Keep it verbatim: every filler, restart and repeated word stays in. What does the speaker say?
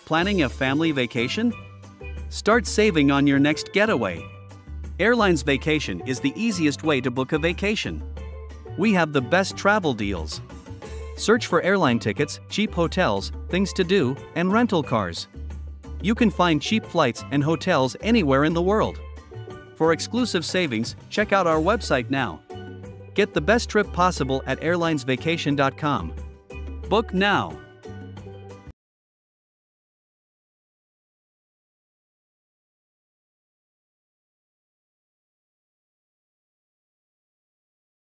Planning a family vacation? Start saving on your next getaway. Airlines Vacation is the easiest way to book a vacation. We have the best travel deals. Search for airline tickets, cheap hotels, things to do, and rental cars. You can find cheap flights and hotels anywhere in the world. For exclusive savings, check out our website now. Get the best trip possible at airlines vacation dot com. Book now.